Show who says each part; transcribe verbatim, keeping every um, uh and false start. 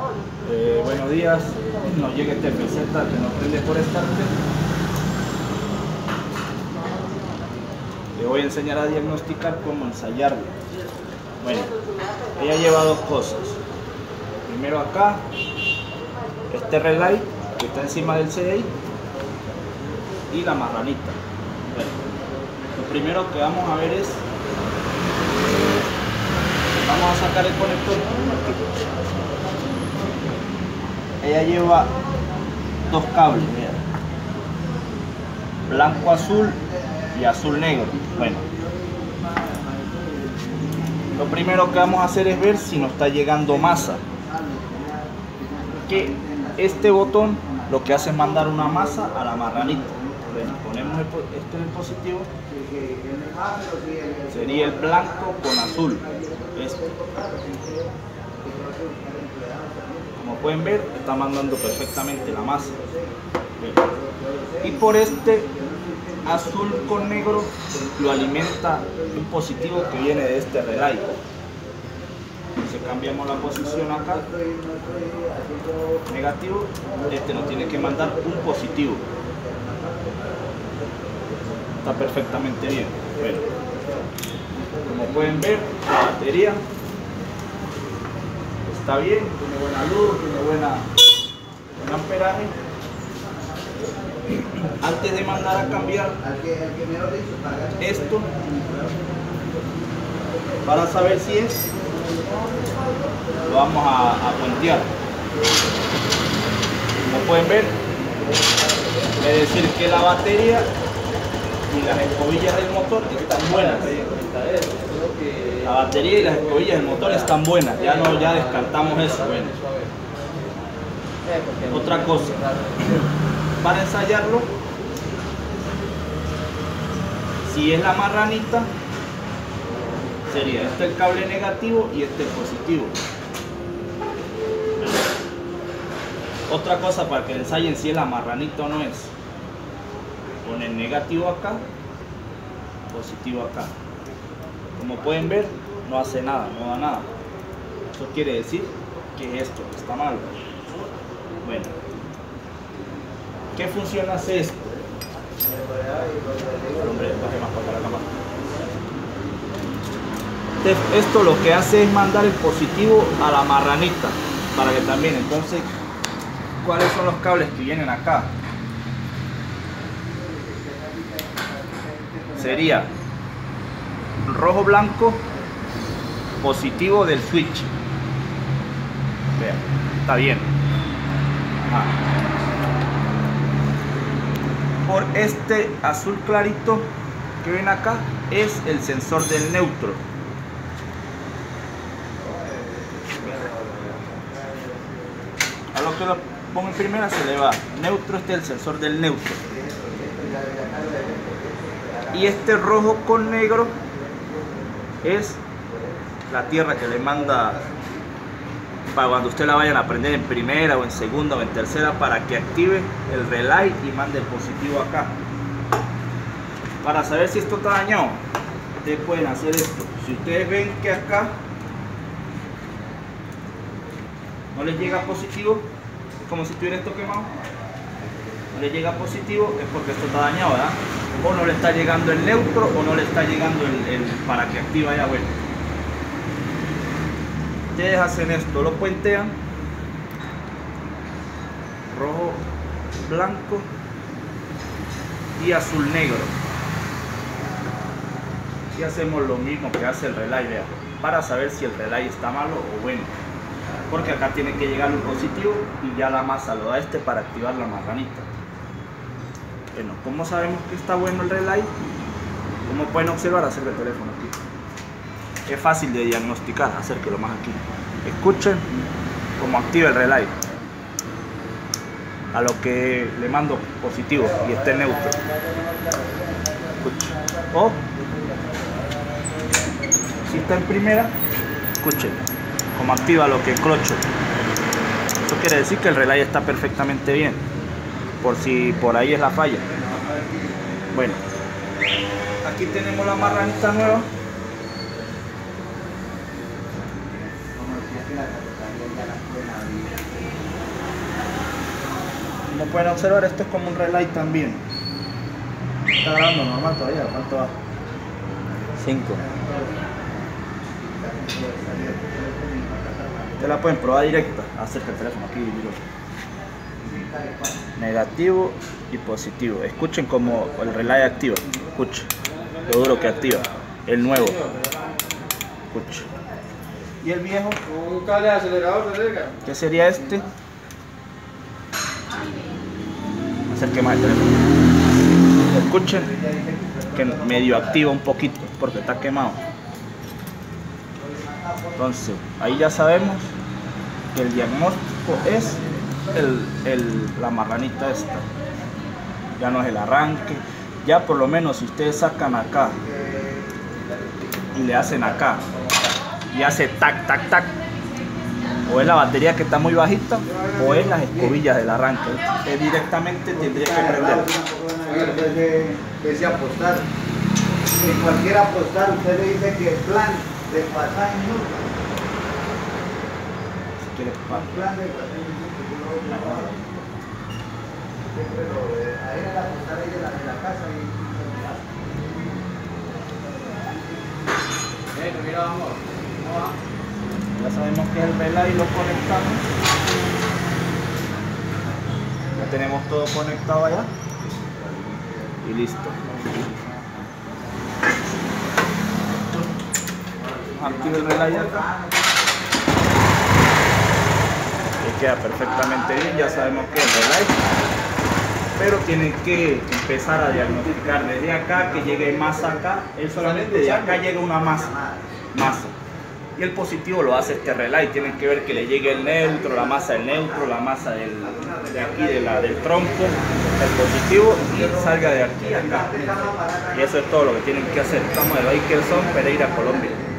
Speaker 1: Eh, buenos días, nos llega este F Z que nos prende por starter. Le voy a enseñar a diagnosticar cómo ensayarlo. Bueno, ella lleva dos cosas. Primero acá, este relay que está encima del C D I y la marranita. Bueno, lo primero que vamos a ver es, vamos a sacar el conector. Ella lleva dos cables, mira, blanco azul y azul negro. Bueno, lo primero que vamos a hacer es ver si nos está llegando masa, que este botón lo que hace es mandar una masa a la marranita. Bueno, ponemos este en el positivo, sería el blanco con azul, este. Como pueden ver, está mandando perfectamente la masa. Y por este azul con negro lo alimenta un positivo que viene de este relay. Entonces cambiamos la posición acá, negativo, este nos tiene que mandar un positivo. Está perfectamente bien. Bueno, como pueden ver, la batería está bien, tiene buena luz, tiene buena, buen amperaje. Antes de mandar a cambiar esto, para saber si es, lo vamos a, a puentear. Como pueden ver, es decir que la batería y las escobillas del motor están buenas. La batería y las escobillas del motor están buenas, ya no ya descartamos eso. Bueno, otra cosa, para ensayarlo, si es la marranita, sería este el cable negativo y este el positivo. Otra cosa para que ensayen si es la marranita o no es, ponen negativo acá, positivo acá. Como pueden ver, no hace nada, no da nada. Eso quiere decir que esto está mal. Bueno, ¿qué función hace esto? Hombre, baje más para la cámara. Esto lo que hace es mandar el positivo a la marranita para que también, entonces, ¿cuáles son los cables que vienen acá? Sería rojo blanco positivo del switch. Vean, está bien. Ajá. Por este azul clarito que ven acá es el sensor del neutro. A lo que lo pongo en primera se le va neutro, este es el sensor del neutro. Y este rojo con negro es la tierra que le manda para cuando usted la vayan a prender en primera o en segunda o en tercera, para que active el relay y mande el positivo acá. Para saber si esto está dañado, ustedes pueden hacer esto. Si ustedes ven que acá no les llega positivo, como si tuviera esto quemado, no le llega positivo, es porque esto está dañado, ¿verdad? O no le está llegando el neutro o no le está llegando el, el para que activa ya. Bueno, ustedes hacen esto, lo puentean, rojo, blanco y azul negro, y hacemos lo mismo que hace el relay, vean, para saber si el relay está malo o bueno, porque acá tiene que llegar un positivo y ya la masa lo da este para activar la marranita. Bueno, ¿cómo sabemos que está bueno el relay? Como pueden observar, acerca el teléfono aquí. Es fácil de diagnosticar, acérquelo más aquí. Escuchen cómo activa el relay. A lo que le mando positivo y esté neutro. Escuchen. O si está en primera, escuchen cómo activa lo que clocho. Eso quiere decir que el relay está perfectamente bien, por si por ahí es la falla. Bueno, aquí tenemos la marranita nueva. Como pueden observar, esto es como un relay también. Está grabando normal todavía, ¿cuánto va?
Speaker 2: cinco.
Speaker 1: Ustedes la pueden probar directa. Acerca el teléfono aquí, miro. Negativo y positivo. Escuchen como el relay activa. Escuchen lo duro que activa. El nuevo. Escuchen. Y el viejo.
Speaker 3: Un cable de acelerador de cerca.
Speaker 1: ¿Qué sería este? Acerque más el teléfono. Escuchen que medio activa un poquito porque está quemado. Entonces, ahí ya sabemos que el diagnóstico es el, el, la marranita esta. Ya no es el arranque. Ya por lo menos si ustedes sacan acá y le hacen acá y hace tac, tac, tac, o es la batería que está muy bajita o es las escobillas del arranque. Usted directamente tendría que prender.
Speaker 4: Ese apostar. En cualquier apostar usted le dice que el plan de pasar en nunca.
Speaker 1: Si quiere,
Speaker 4: Plan de pasar en nunca. Siempre lo de ahí en la apostar ahí de la, de la casa y
Speaker 3: Eh, mira, vamos.
Speaker 1: ya sabemos que es el relay, lo conectamos. Ya tenemos todo conectado allá. Y listo. Activa el relay acá. Y queda perfectamente bien, ya sabemos que es el relay. Pero tienen que empezar a diagnosticar desde acá, que llegue masa acá. Él solamente de acá llega una masa. masa. Y el positivo lo hace este relay. Tienen que ver que le llegue el neutro, la masa del neutro, la masa del, de aquí de la, del trompo, el positivo, y salga de aquí a acá. Y eso es todo lo que tienen que hacer. Estamos de Bakerson, Pereira, Colombia.